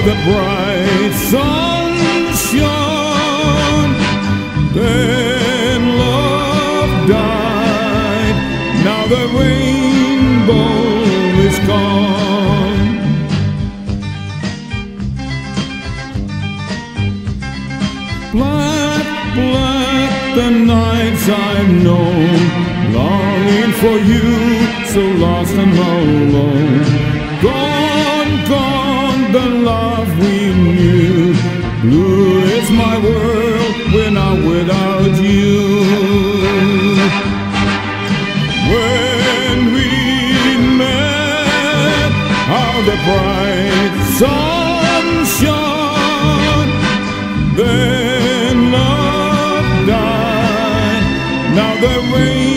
the bright sun shone, then love died. Now the rainbow is gone. Black, black the nights I've known, longing for you, so lost and alone. Gone, gone the love we knew. Blue is my world when I'm without you. When we met, how the bright sun shone, then love died. Now the rain